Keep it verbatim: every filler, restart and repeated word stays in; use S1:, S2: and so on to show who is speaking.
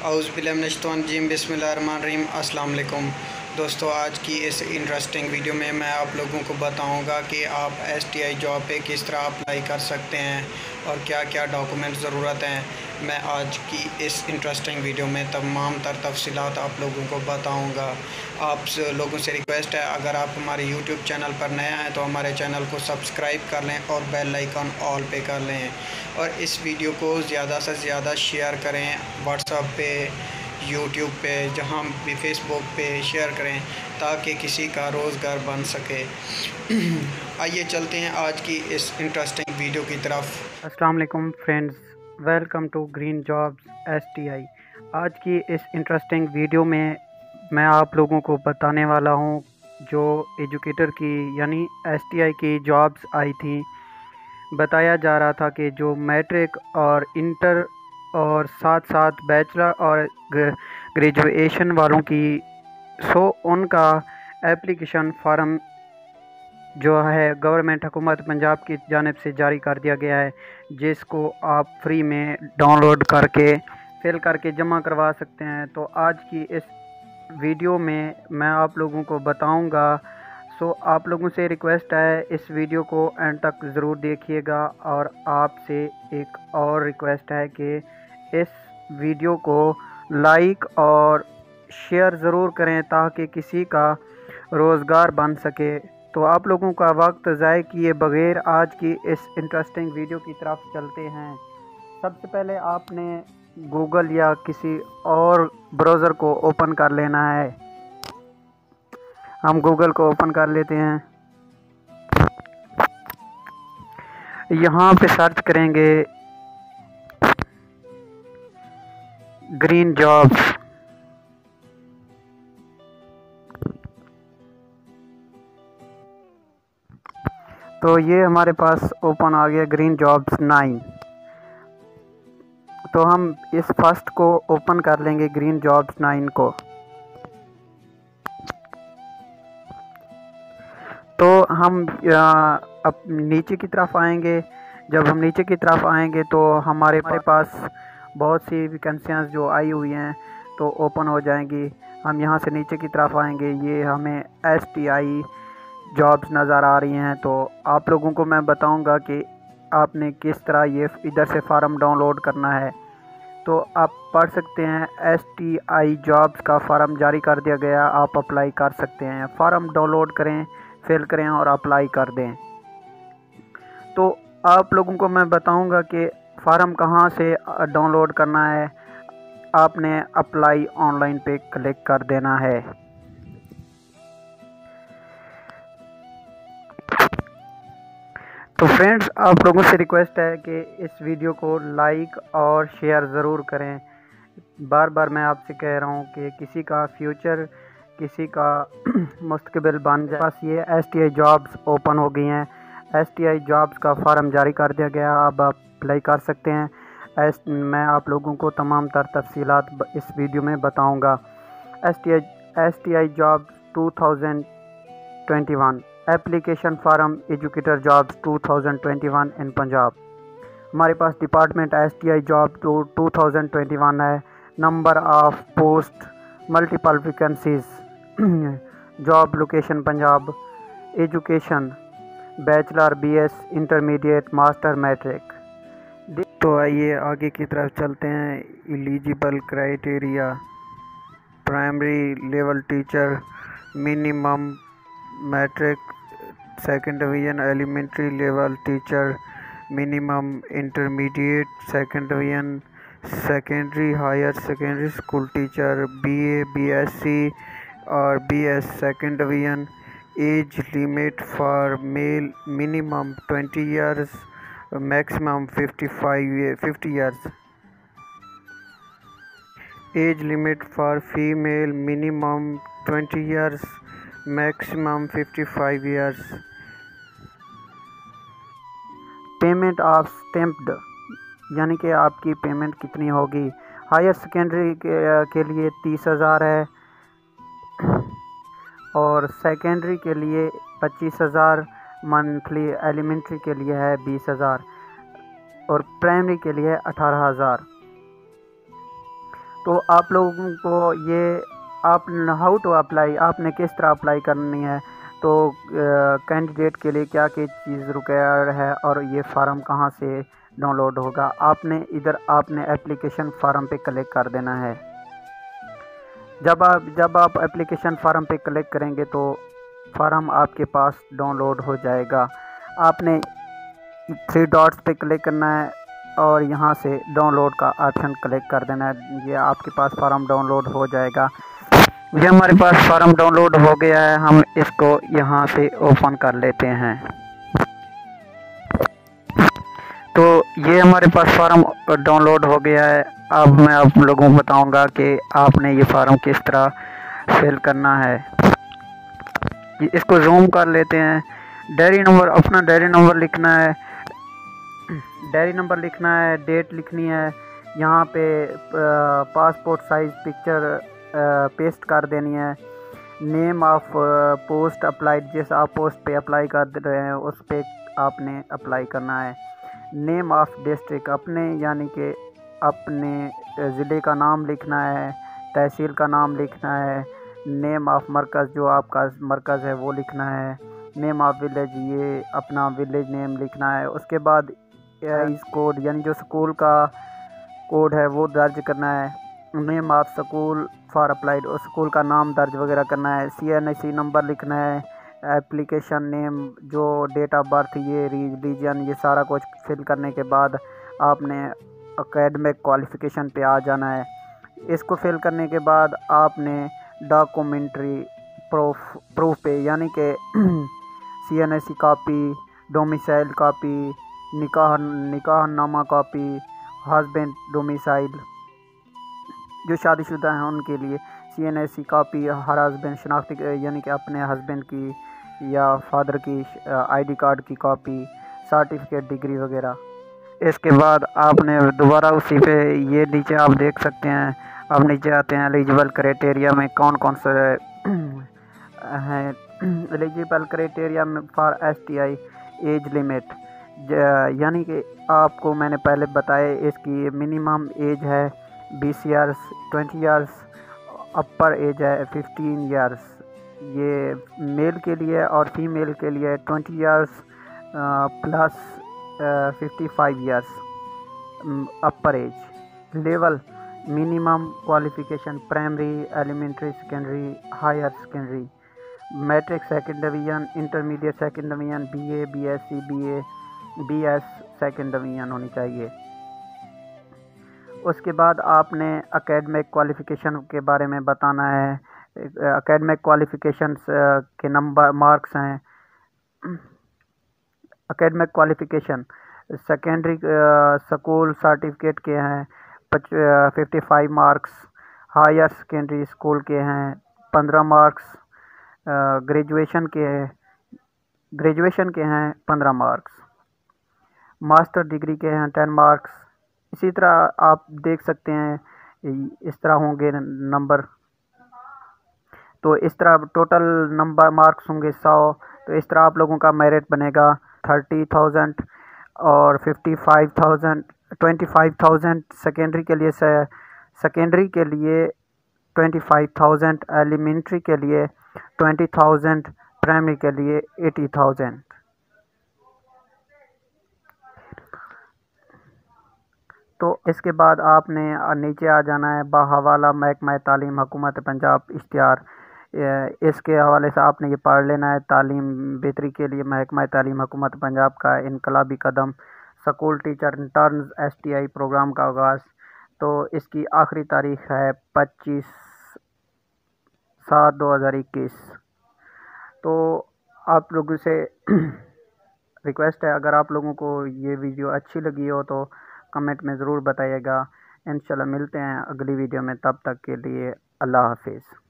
S1: औज़ुबिल्लाहिमिनश्शैतानिर्रजीम बिस्मिल्लाहिर्रहमानिर्रहीम। अस्सलाम वालेकुम दोस्तों, आज की इस इंटरेस्टिंग वीडियो में मैं आप लोगों को बताऊंगा कि आप एस टी आई जॉब पे किस तरह अप्लाई कर सकते हैं और क्या क्या डॉक्यूमेंट ज़रूरत हैं। मैं आज की इस इंटरेस्टिंग वीडियो में तमाम तर तफसीलात आप लोगों को बताऊंगा। आप लोगों से रिक्वेस्ट है, अगर आप हमारे यूट्यूब चैनल पर नया हैं तो हमारे चैनल को सब्सक्राइब कर लें और बेल आइकन ऑल पे कर लें और इस वीडियो को ज़्यादा से ज़्यादा शेयर करें व्हाट्सएप पे, यूट्यूब पे, जहाँ भी फेसबुक पे शेयर करें ताकि किसी का रोज़गार बन सके। आइए चलते हैं आज की इस इंटरेस्टिंग वीडियो की तरफ।
S2: अस्सलाम वालेकुम friends, welcome to green jobs S T I. आज की इस इंटरेस्टिंग वीडियो में मैं आप लोगों को बताने वाला हूं जो एजुकेटर की यानी एस टी आई की जॉब्स आई थी। बताया जा रहा था कि जो मैट्रिक और इंटर और साथ साथ बैचलर और ग्रेजुएशन वालों की सो उनका एप्लीकेशन फार्म जो है गवर्नमेंट हुकूमत पंजाब की जानिब से जारी कर दिया गया है, जिसको आप फ्री में डाउनलोड करके फिल करके जमा करवा सकते हैं। तो आज की इस वीडियो में मैं आप लोगों को बताऊंगा। सो आप लोगों से रिक्वेस्ट है, इस वीडियो को एंड तक ज़रूर देखिएगा और आपसे एक और रिक्वेस्ट है कि इस वीडियो को लाइक और शेयर ज़रूर करें ताकि किसी का रोज़गार बन सके। तो आप लोगों का वक्त ज़ाय किए बगैर आज की इस इंटरेस्टिंग वीडियो की तरफ चलते हैं। सबसे पहले आपने गूगल या किसी और ब्राउज़र को ओपन कर लेना है। हम गूगल को ओपन कर लेते हैं। यहाँ पे सर्च करेंगे ग्रीन जॉब्स। तो ये हमारे पास ओपन आ गया ग्रीन जॉब्स नाइन। तो हम इस फर्स्ट को ओपन कर लेंगे, ग्रीन जॉब्स नाइन को। तो हम अब नीचे की तरफ आएंगे। जब हम नीचे की तरफ आएंगे तो हमारे पास बहुत सी वैकेंसियाँ जो आई हुई हैं तो ओपन हो जाएंगी। हम यहाँ से नीचे की तरफ आएंगे, ये हमें एस टी आई जॉब्स नज़र आ रही हैं। तो आप लोगों को मैं बताऊंगा कि आपने किस तरह ये इधर से फार्म डाउनलोड करना है। तो आप पढ़ सकते हैं, एस टी आई जॉब्स का फार्म जारी कर दिया गया, आप अप्लाई कर सकते हैं। फार्म डाउनलोड करें, फिल करें और अप्लाई कर दें। तो आप लोगों को मैं बताऊंगा कि फार्म कहाँ से डाउनलोड करना है। आपने अप्लाई ऑनलाइन पे क्लिक कर देना है। तो फ्रेंड्स, आप लोगों से रिक्वेस्ट है कि इस वीडियो को लाइक और शेयर ज़रूर करें। बार बार मैं आपसे कह रहा हूँ कि किसी का फ्यूचर, किसी का मुस्तकबिल बन जाए। बस ये S T I jobs open हो गई हैं। एस टी आई जॉब्स का फार्म जारी कर दिया गया, अब आप अप्लाई कर सकते हैं। एस मैं आप लोगों को तमाम तर तफसीलात इस वीडियो में बताऊँगा। S T I S T I job two thousand twenty one application form educator jobs two thousand twenty one in Punjab. हमारे पास department S T I job two two thousand twenty one है। Number of post, multiple vacancies, job location Punjab, education bachelor, B S, intermediate, master, matric. तो आइए आगे की तरफ चलते हैं। Eligible criteria, primary level teacher, minimum matric second division, elementary level teacher minimum, intermediate second division, secondary higher secondary school teacher, BA, BSc और BS second division. Age limit for male minimum twenty years, maximum fifty five fifty years. Age limit for female minimum twenty years, maximum fifty five years. Payment of stamped, यानी कि आपकी payment कितनी होगी। Higher secondary के, के लिए तीस हज़ार है और सेकेंडरी के लिए पच्चीस हज़ार मंथली, एलिमेंट्री के लिए है बीस हज़ार और प्राइमरी के लिए अठारह हज़ार। तो आप लोगों को ये आप हाउ टू अप्लाई, आपने किस तरह अप्लाई करनी है, तो कैंडिडेट के लिए क्या क्या चीज़ रिक्वायर है और ये फार्म कहाँ से डाउनलोड होगा। आपने इधर आपने एप्लीकेशन फार्म पे क्लिक कर देना है। जब आप जब आप एप्लीकेशन फार्म पे क्लिक करेंगे तो फार्म आपके पास डाउनलोड हो जाएगा। आपने थ्री डॉट्स पे क्लिक करना है और यहाँ से डाउनलोड का ऑप्शन क्लिक कर देना है। ये आपके पास फार्म डाउनलोड हो जाएगा। ये हमारे पास फार्म डाउनलोड हो गया है, हम इसको यहाँ से ओपन कर लेते हैं। तो ये हमारे पास फार्म डाउनलोड हो गया है। अब मैं आप लोगों को बताऊंगा कि आपने ये फार्म किस तरह फिल करना है। इसको जूम कर लेते हैं। डायरी नंबर, अपना डायरी नंबर लिखना है, डायरी नंबर लिखना है, डेट लिखनी है, यहाँ पे पासपोर्ट साइज़ पिक्चर पेस्ट कर देनी है। नेम ऑफ पोस्ट अप्लाइड, जैसे आप पोस्ट पे अप्लाई कर रहे हैं उस पे आपने अप्लाई करना है। नेम ऑफ डिस्ट्रिक्ट, अपने यानी कि अपने ज़िले का नाम लिखना है, तहसील का नाम लिखना है। नेम ऑफ मरकज़, जो आपका मरकज़ है वो लिखना है। नेम ऑफ विलेज, ये अपना विलेज नेम लिखना है। उसके बाद इस कोड यानी जो स्कूल का कोड है वो दर्ज करना है। Name of school for applied, उस स्कूल का नाम दर्ज वगैरह करना है। सी एन आई सी नंबर लिखना है। एप्लीकेशन नेम, जो डेट ऑफ बर्थ, ये रिलीजन, ये सारा कुछ फिल करने के बाद आपने एकेडमिक क्वालिफ़िकेशन पे आ जाना है। इसको फिल करने के बाद आपने डॉक्यूमेंट्री प्रूफ प्रूफ पे यानी कि C N I C copy, domicile copy, निकाह निकाहनामा कॉपी, हस्बैंड डोमिसाइल, जो शादीशुदा हैं उनके लिए C N I C copy, हर हस्बैंड शनाख्ती यानी कि अपने हस्बैंड की या फादर की आईडी कार्ड की कॉपी, सर्टिफिकेट, डिग्री वगैरह। इसके बाद आपने दोबारा उसी पे, ये नीचे आप देख सकते हैं, अब नीचे आते हैं एलिजिबल क्राइटेरिया में कौन कौन से हैं। एलिजिबल क्राइटेरिया में for S T I age limit, यानी कि आपको मैंने पहले बताया इसकी मिनिमम एज है बीस years, twenty years, upper age है फिफ्टीन ईयर्स। ये मेल के लिए और फीमेल के लिए twenty years plus fifty five years upper age. Level minimum qualification primary, elementary, secondary, higher secondary, matric second division, intermediate second division, BA, BSc, BA, BS second division होनी चाहिए। उसके बाद आपने एकेडमिक क्वालिफ़िकेशन के बारे में बताना है। एकेडमिक क्वालिफ़िकेशन के नंबर मार्क्स हैं। Academic qualification secondary school certificate के हैं fifty five marks, higher secondary school के हैं पंद्रह मार्क्स, ग्रेजुएशन के ग्रेजुएशन के हैं पंद्रह मार्क्स, मास्टर डिग्री के हैं टेन मार्क्स। इसी तरह आप देख सकते हैं इस तरह होंगे नंबर। तो इस तरह टोटल नंबर मार्क्स होंगे सौ। तो इस तरह आप लोगों का मेरिट बनेगा थर्टी थाउजेंड और fifty five thousand, twenty five thousand secondary के लिए से सेकेंडरी के लिए ट्वेंटी फाइव थाउजेंड, एलिमेंट्री के लिए ट्वेंटी थाउजेंड, प्राइमरी के लिए एटी थाउजेंड। तो इसके बाद आपने नीचे आ जाना है बाहवाला महकमा तालीम हुकूमत पंजाब इश्तिहार। इसके हवाले से आपने ये पढ़ लेना है। तालीम बेहतरी के लिए महकमा तालीम हुकूमत पंजाब का इनकलाबी कदम, school teacher interns S T I program का आगाज़। तो इसकी आखिरी तारीख है पच्चीस सात दो हज़ार इक्कीस। तो आप लोगों से रिक्वेस्ट है, अगर आप लोगों को ये वीडियो अच्छी लगी हो तो कमेंट में ज़रूर बताइएगा। इंशाल्लाह मिलते हैं अगली वीडियो में, तब तक के लिए अल्लाह हाफिज़।